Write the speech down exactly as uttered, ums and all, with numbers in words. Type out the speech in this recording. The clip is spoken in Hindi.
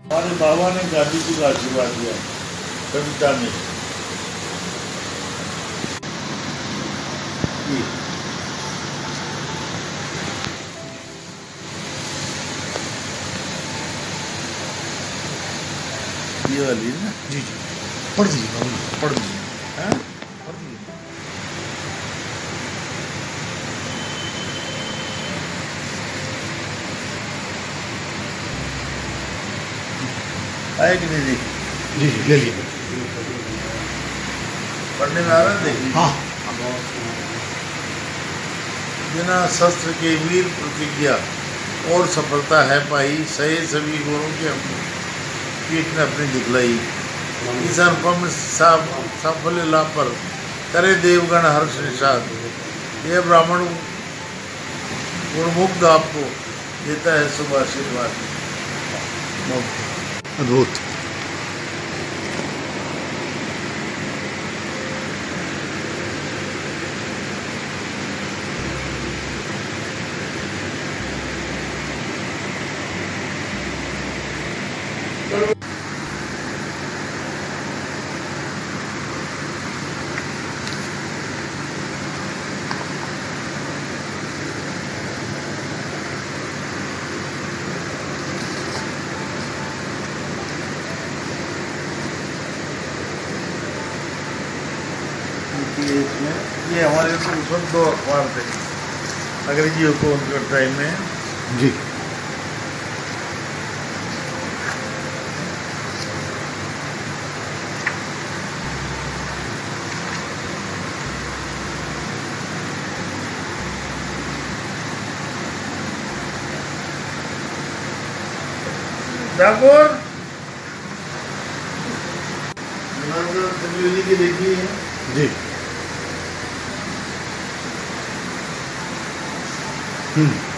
हमारे बाबा ने गांधी जी का आशीर्वाद दिया कविता में। ये वाली ना? जी जी पढ़ दीजिए बाबू जी, पढ़ दीजिए। हाँ? पढ़ दीजिए। आए कि नहीं देखी? जी जी ले लीजिए। पढ़ने में आ रहा है देखिए। हाँ बिना शस्त्र के वीर प्रतिज्ञा और सफलता है पाई, सहे सभी गुणों की अपनी पीठ ने अपनी दिखलाई। इस अनुपम साफल्य लाभ पर करे देवगण हर्ष निषाद। यह ब्राह्मण गुणमुग्ध आपको देता है शुभ आशीर्वाद। अद्भुत। इसमें ये हमारे तो उस वक्त दो अखबार थे अंग्रेजियों को उनके टाइम में। जी ठाकुर की देखी है जी। हम्म